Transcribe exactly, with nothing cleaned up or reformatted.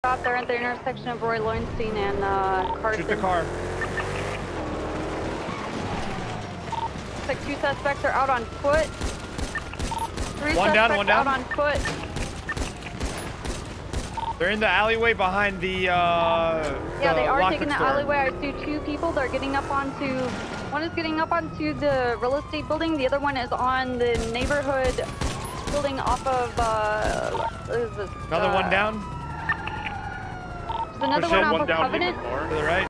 Stop there at the intersection of Roy Lowenstein and uh, Carson. Shoot the car. Looks like two suspects are out on foot. Three one suspects down, one down. out on foot. They're in the alleyway behind the, uh... Yeah, the they are Lockwood taking the store. alleyway. I see two people. They're getting up onto... One is getting up onto the real estate building. The other one is on the neighborhood building off of, uh... What is this? Another uh, one down. There's another Push one it, off one of down, Covenant. To the right.